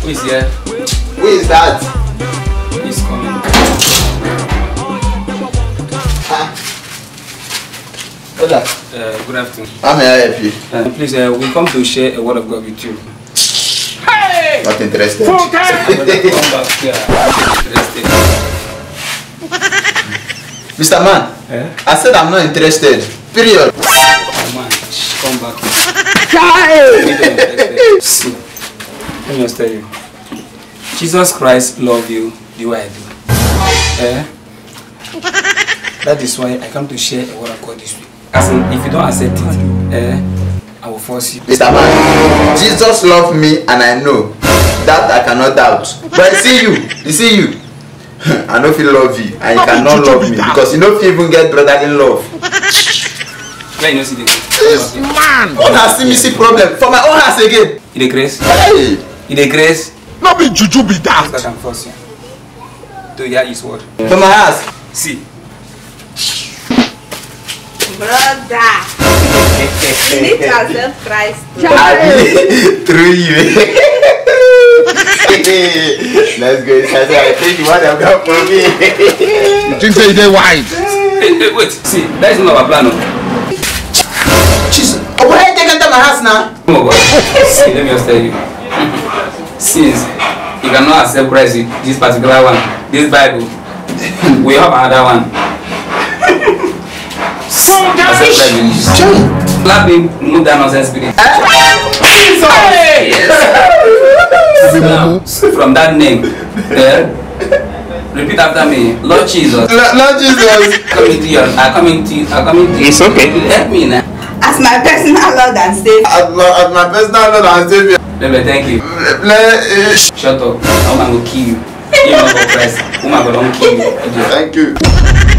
Who is here? Who is that? He's coming. What's that? Good afternoon. How may I help you? Please, we come to share a word of God with you. Not interested. Come back here. Interested. Mr. Man, I said I'm not interested. Period. Come on, come back here. See, let me just tell you. Jesus Christ love you the way I do. That is why I come to share a word of God this week. As in, if you don't accept it, I will force you. Mr. Man, Jesus loved me and I know. That I cannot doubt. But you see you. I don't feel love you and you cannot love me because you don't even get brotherly love. Where you know see the This man! What has me see problem? For my own house again. You the grace? Hey! You the grace? No be juju be that. That can force you to hear his word. For my house. See. Brother, you need to accept Christ. Through you. Let's go inside. I think you want to come for me. You think say they wise? Hey, wait. See, that is not our plan. Jesus. Oh, why are you taking to my house now? Oh God. See, let me just tell you. Since you cannot accept Christ with this particular one, this Bible, we have another one. Accept Christ in Jesus. Let me move that nonsense spirit. Yes. Now, from that name, repeat after me. Lord Jesus. Lord Jesus. I come into you. It's okay. Help me now. As my personal Lord and Savior. As my personal Lord and Savior. Let me thank you. Shut up. I'm going to kill you. Even for Christ. I'm going to kill you. Thank you.